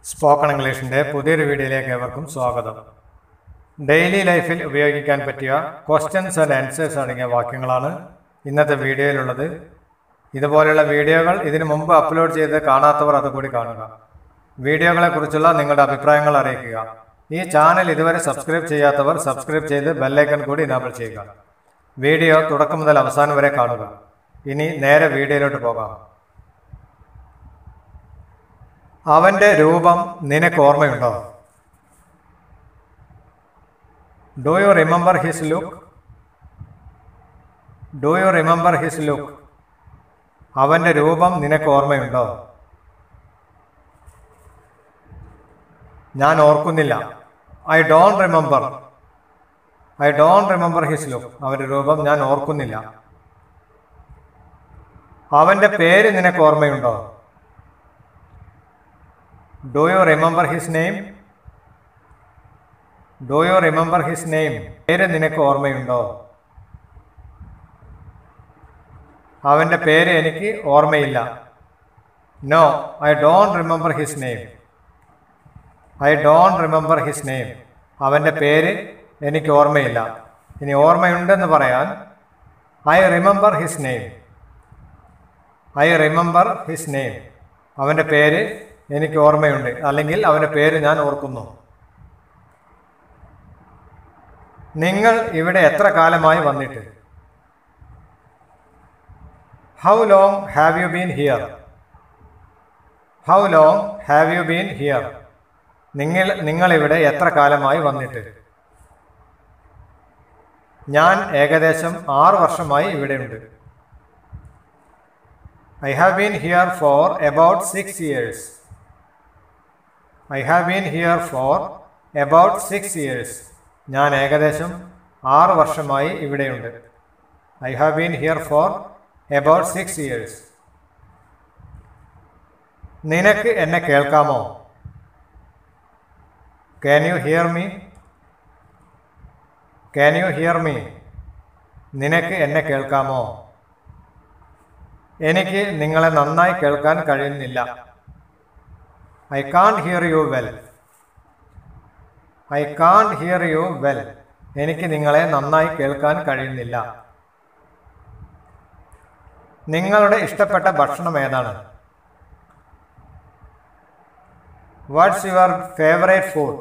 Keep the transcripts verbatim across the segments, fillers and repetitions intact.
Spoken ഇംഗ്ലീഷിൻ്റെ പുതിയൊരു വീഡിയോയിലേക്ക് ഏവർക്കും സ്വാഗതം. ഡെയിലി ലൈഫിൽ ഉപയോഗിക്കാൻ പറ്റിയ ക്വസ്റ്റ്യൻസ് ആൻഡ് ആൻസേഴ്സ് അടങ്ങിയ വാക്യങ്ങളാണ് ഇന്നത്തെ വീഡിയോയിലുള്ളത്. ഇതുപോലെയുള്ള വീഡിയോകൾ ഇതിനു മുമ്പ് അപ്ലോഡ് ചെയ്ത് കാണാത്തവർ അതുകൂടി കാണുക. വീഡിയോകളെക്കുറിച്ചുള്ള നിങ്ങളുടെ അഭിപ്രായങ്ങൾ അറിയിക്കുക. ഈ ചാനൽ ഇതുവരെ സബ്സ്ക്രൈബ് ചെയ്യാത്തവർ സബ്സ്ക്രൈബ് ചെയ്ത് ബെല്ലൈക്കൺ കൂടി ഇനാബിൾ ചെയ്യുക. വീഡിയോ തുടക്കം മുതൽ അവസാനം വരെ കാണുക. ഇനി നേരെ വീഡിയോയിലോട്ട് പോകാം. അവൻ്റെ രൂപം നിനക്ക് ഓർമ്മയുണ്ടോ? Do you remember his look? Do you remember his look? അവൻ്റെ രൂപം നിനക്ക് ഓർമ്മയുണ്ടോ? ഞാൻ ഓർക്കുന്നില്ല. I don't remember. I don't remember his look. അവൻ്റെ രൂപം ഞാൻ ഓർക്കുന്നില്ല. അവൻ്റെ പേര് നിനക്ക് ഓർമ്മയുണ്ടോ? Do you remember his name? Do you remember his name? പേര് നിനക്ക് ഓർമ്മയുണ്ടോ? അവൻ്റെ പേര് എനിക്ക് ഓർമ്മയില്ല. No, I don't remember his name. I don't remember his name. അവൻ്റെ പേര് എനിക്ക് ഓർമ്മയില്ല. ഇനി ഓർമ്മയുണ്ടെന്ന് പറയാൻ I remember his name. I remember his name. അവൻ്റെ പേര് എനിക്ക് ഓർമ്മയുണ്ട്, അല്ലെങ്കിൽ അവൻ്റെ പേര് ഞാൻ ഓർക്കുന്നു. നിങ്ങൾ ഇവിടെ എത്ര കാലമായി വന്നിട്ട്? How long have you been here? How long have you been here? നിങ്ങൾ നിങ്ങളിവിടെ എത്ര കാലമായി വന്നിട്ട്? ഞാൻ ഏകദേശം ആറ് വർഷമായി ഇവിടെയുണ്ട്. I have been here for about six years. I have been here for about six years. ഞാൻ ഏകദേശം ആറ് വർഷമായി ഇവിടെയുണ്ട്. I have been here for about six years. നിനക്ക് എന്നെ കേൾക്കാമോ? Can you hear me? Can you hear me? നിനക്ക് എന്നെ കേൾക്കാമോ? എനിക്ക് നിങ്ങളെ നന്നായി കേൾക്കാൻ കഴിയുന്നില്ല. I can't hear you well. I can't hear you well. എനിക്ക് നിങ്ങളെ നന്നായി കേൾക്കാൻ കഴിയുന്നില്ല. നിങ്ങളുടെ ഇഷ്ടപ്പെട്ട ഭക്ഷണം ഏതാണ്? What's your favourite food?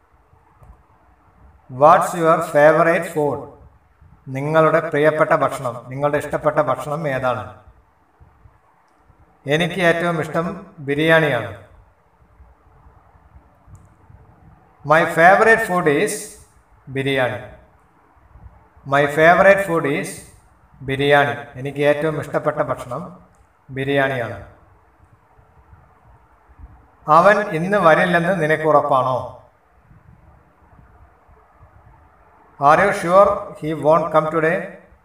What's your favourite food? നിങ്ങളുടെ പ്രിയപ്പെട്ട ഭക്ഷണം, നിങ്ങളുടെ ഇഷ്ടപ്പെട്ട ഭക്ഷണം ഏതാണ്? എനിക്ക് ഏറ്റവും ഇഷ്ടം ബിരിയാണിയാണ്. My favourite food is biryani. My favourite food is biryani. എനിക്ക് ഏറ്റവും ഇഷ്ടപ്പെട്ട ഭക്ഷണം ബിരിയാണിയാണ്. അവൻ ഇന്ന് വരില്ലെന്ന് നിനക്ക് ഉറപ്പാണോ? Are you sure he won't come today?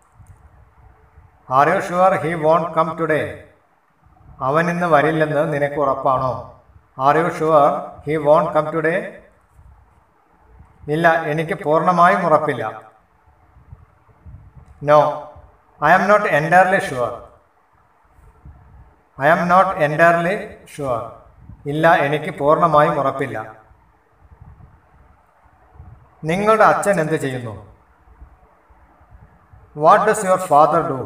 Are you sure he won't come today? അവൻ ഇന്ന് വരില്ലെന്ന് നിനക്ക് ഉറപ്പാണോ? Are you sure he won't come today? ഇല്ല, എനിക്ക് പൂർണ്ണമായും ഉറപ്പില്ല. No, I am not entirely sure. I am not entirely sure. ഇല്ല, എനിക്ക് പൂർണ്ണമായും ഉറപ്പില്ല. നിങ്ങളുടെ അച്ഛൻ എന്ത് ചെയ്യുന്നു? What does your father do?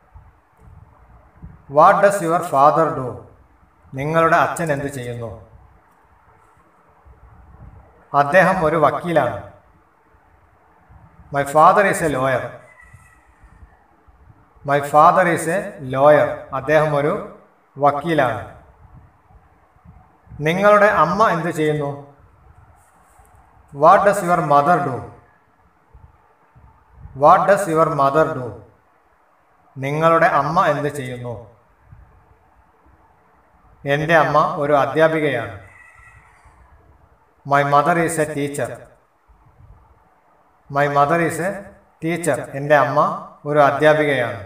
What does your father do? നിങ്ങളുടെ അച്ഛൻ എന്ത് ചെയ്യുന്നു? അദ്ദേഹം ഒരു വക്കീലാണ്. My father is a lawyer. My father is a lawyer. അദ്ദേഹം ഒരു വക്കീലാണ്. നിങ്ങളുടെ അമ്മ എന്ത് ചെയ്യുന്നു? What does your mother do? What does your mother do? നിങ്ങളുടെ അമ്മ എന്ത് ചെയ്യുന്നു? എൻ്റെ അമ്മ ഒരു അധ്യാപികയാണ്. My mother is a teacher. My mother is a teacher. എൻ്റെ അമ്മ ഒരു അധ്യാപികയാണ്.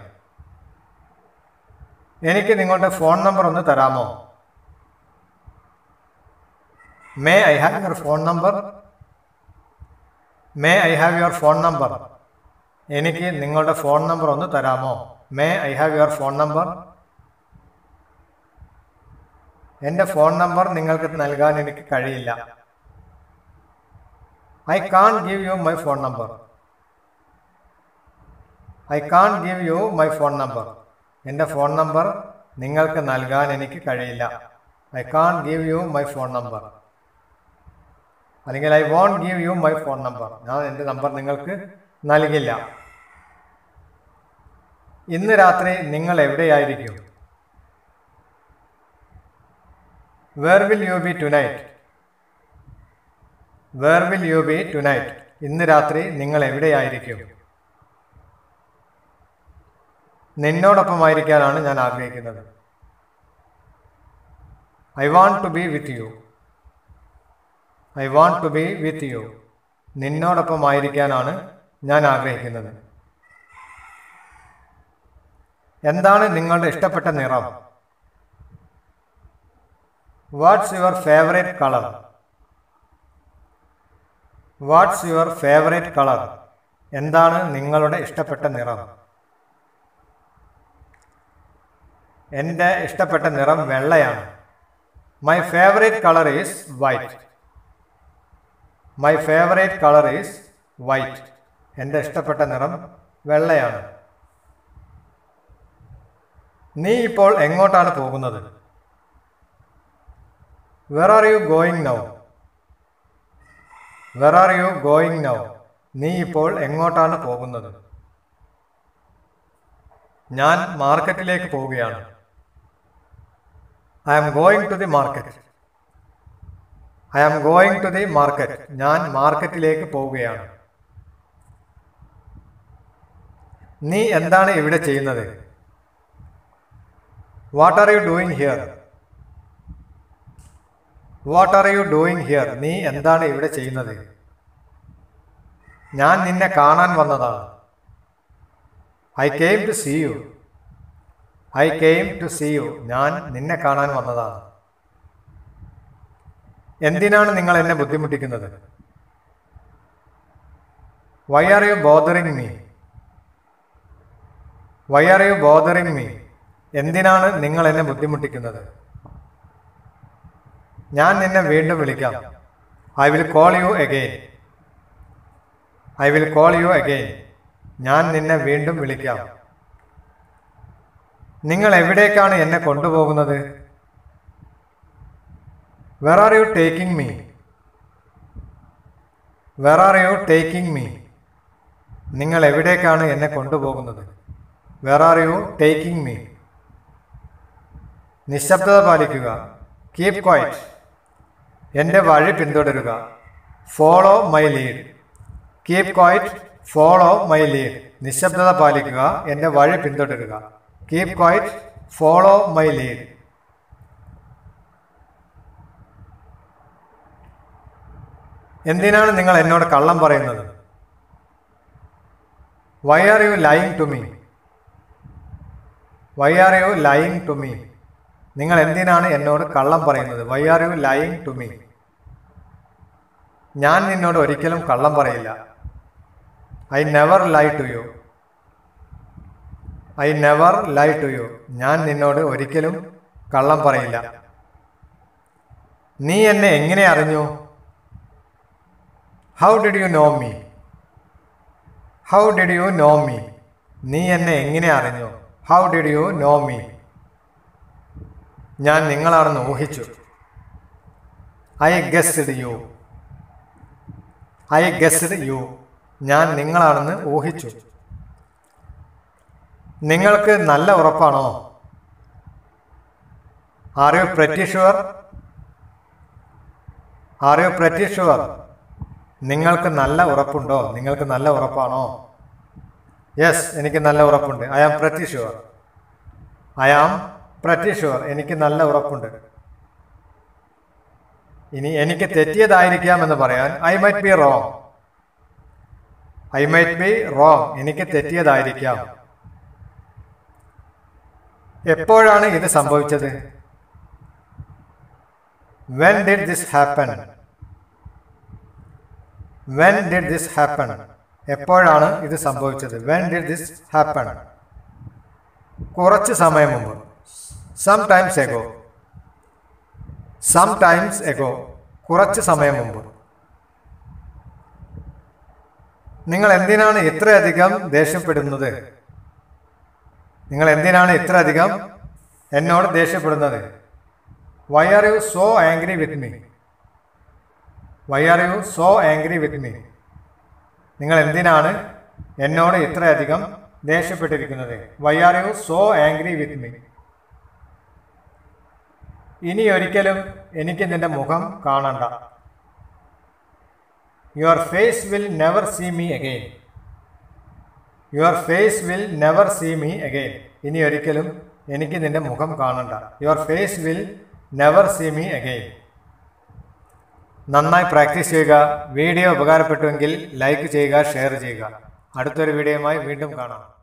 എനിക്ക് നിങ്ങളുടെ ഫോൺ നമ്പർ ഒന്ന് തരാമോ? May I have your phone number? May I have your phone number? എനിക്ക് നിങ്ങളുടെ ഫോൺ നമ്പർ ഒന്ന് തരാമോ? May I have your phone number? എൻ്റെ ഫോൺ നമ്പർ നിങ്ങൾക്ക് നൽകാൻ എനിക്ക് കഴിയില്ല. I can't give you my phone number. I can't give you my phone number. എൻ്റെ ഫോൺ നമ്പർ നിങ്ങൾക്ക് നൽകാൻ എനിക്ക് കഴിയില്ല. I can't give you my phone number. അല്ലെങ്കിൽ I won't give you my phone number. ഞാൻ എൻ്റെ നമ്പർ നിങ്ങൾക്ക് നൽകില്ല. ഇന്ന് രാത്രി നിങ്ങൾ എവിടെയായിരിക്കും? Where will you be tonight? Where will you be tonight? ഇന്ന് രാത്രി നിങ്ങൾ എവിടെയായിരിക്കും? നിന്നോടൊപ്പമായിരിക്കാനാണ് ഞാൻ ആഗ്രഹിക്കുന്നത്. I want to be with you. I want to be with you. നിന്നോടൊപ്പമായിരിക്കാനാണ് ഞാൻ ആഗ്രഹിക്കുന്നത്. എന്താണ് നിങ്ങളുടെ ഇഷ്ടപ്പെട്ട നിറം? What's your favourite colour? What's your favourite colour? എന്താണ് നിങ്ങളുടെ ഇഷ്ടപ്പെട്ട നിറം? എൻ്റെ ഇഷ്ടപ്പെട്ട നിറം വെള്ളയാണ്. My favourite colour is white. My favourite colour is white. എൻ്റെ ഇഷ്ടപ്പെട്ട നിറം വെള്ളയാണ്. നീ ഇപ്പോൾ എങ്ങോട്ടാണ് പോകുന്നത്? Where are you going now? Where are you going now? നീ ഇപ്പോൾ എങ്ങോട്ടാണ് പോകുന്നത്? ഞാൻ മാർക്കറ്റിലേക്ക് പോവുകയാണ്. I am going to the market. I am going to the market. ഞാൻ മാർക്കറ്റിലേക്ക് പോവുകയാണ്. നീ എന്താണ് ഇവിടെ ചെയ്യുന്നത്? What are you doing here? What are you doing here? നീ എന്താണ് ഇവിടെ ചെയ്യുന്നത്? ഞാൻ നിന്നെ കാണാൻ വന്നതാണ്. I came to see you. I came to see you. ഞാൻ നിന്നെ കാണാൻ വന്നതാണ്. എന്തിനാണ് നിങ്ങൾ എന്നെ ബുദ്ധിമുട്ടിക്കുന്നത്? Why are you bothering me? Why are you bothering me? എന്തിനാണ് നിങ്ങൾ എന്നെ ബുദ്ധിമുട്ടിക്കുന്നത്? ഞാൻ നിന്നെ വീണ്ടും വിളിക്കാം. I will call you again. I will call you again. ഞാൻ നിന്നെ വീണ്ടും വിളിക്കാം. നിങ്ങൾ എവിടേക്കാണ് എന്നെ കൊണ്ടുപോകുന്നത്? Where are you taking me? Where are you taking me? നിങ്ങൾ എവിടേക്കാണ് എന്നെ കൊണ്ടുപോകുന്നത്? Where are you taking me? നിശബ്ദത പാലിക്കുക. Keep quiet. എൻ്റെ വഴി പിന്തുടരുക. Follow my lead. Keep quiet. Follow my lead. നിശബ്ദത പാലിക്കുക. എൻ്റെ വഴി പിന്തുടരുക. Keep quiet. Follow my lead. എന്തിനാണ് നിങ്ങൾ എന്നോട് കള്ളം പറയുന്നത്? Why are you lying to me? Why are you lying to me? നിങ്ങൾ എന്തിനാണ് എന്നോട് കള്ളം പറയുന്നത്? Why are you lying to me? ഞാൻ നിന്നോട് ഒരിക്കലും കള്ളം പറയില്ല. I never lie to you. I never lie to you. ഞാൻ നിന്നോട് ഒരിക്കലും കള്ളം പറയില്ല. നീ എന്നെ എങ്ങനെ അറിഞ്ഞു? How did you know me? How did you know me? നീ എന്നെ എങ്ങനെ അറിഞ്ഞു? How did you know me? ഞാൻ നിങ്ങളാണെന്ന് ഊഹിച്ചു. I guessed you. I guessed you. ഞാൻ നിങ്ങളാണെന്ന് ഊഹിച്ചു. നിങ്ങൾക്ക് നല്ല ഉറപ്പാണോ? Are you pretty sure? Are you pretty sure? നിങ്ങൾക്ക് നല്ല ഉറപ്പുണ്ടോ? നിങ്ങൾക്ക് നല്ല ഉറപ്പാണോ? യെസ്, എനിക്ക് നല്ല ഉറപ്പുണ്ട്. I am pretty sure. I am pretty sure. എനിക്ക് നല്ല ഉറപ്പുണ്ട്. ഇനി എനിക്ക് തെറ്റിയതായിരിക്കാം എന്ന് പറയാൻ I might be wrong. I might be wrong. എനിക്ക് തെറ്റിയതായിരിക്കാം. എപ്പോഴാണ് ഇത് സംഭവിച്ചത്? When did this happen? When did this happen? എപ്പോഴാണ് ഇത് സംഭവിച്ചത്? When did this happen? കുറച്ച് സമയം മുമ്പ്. Some times ago. Some times ago, കുറച്ച് സമയം മുമ്പ്. നിങ്ങൾ എന്തിനാണ് ഇത്രയധികം ദേഷ്യപ്പെടുന്നത്? നിങ്ങൾ എന്തിനാണ് ഇത്രയധികം എന്നോട് ദേഷ്യപ്പെടുന്നത്? Why are you so angry with me? Why are you so angry with me? നിങ്ങൾ എന്തിനാണ് എന്നോട് ഇത്രയധികം ദേഷ്യപ്പെട്ടിരിക്കുന്നത്? Why are you so angry with me? ഇനി ഒരിക്കലും എനിക്ക് നിന്റെ മുഖം കാണണ്ട. Your face will never see me again. Your face will never see me again. ഇനി ഒരിക്കലും എനിക്ക് നിന്റെ മുഖം കാണണ്ട. Your face will never see me again. നന്നായി പ്രാക്ടീസ് ചെയ്യുക. വീഡിയോ ഉപകാരപ്പെട്ടുവെങ്കിൽ ലൈക്ക് ചെയ്യുക, ഷെയർ ചെയ്യുക. അടുത്തൊരു വീഡിയോയുമായി വീണ്ടും കാണാം.